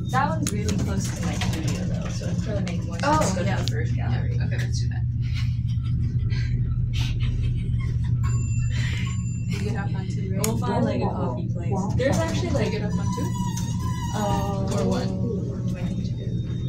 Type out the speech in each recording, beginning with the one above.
That one's really close to my studio though, so it probably makes more sense to go to the first gallery. Yeah. Okay, let's do that. You get up on two, right? We'll find like a coffee place. There's actually like get up on two? Or one? Or do I need to do?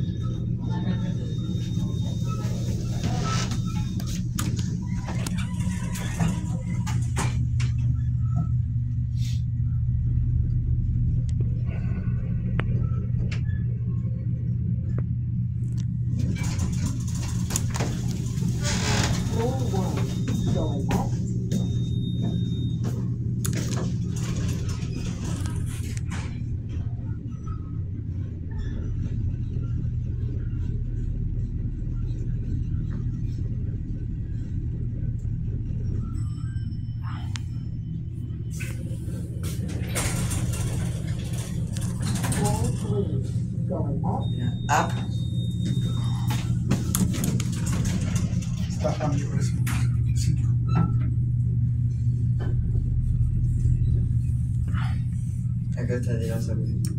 Up. Está cambio eso. Acá está, ya sabes.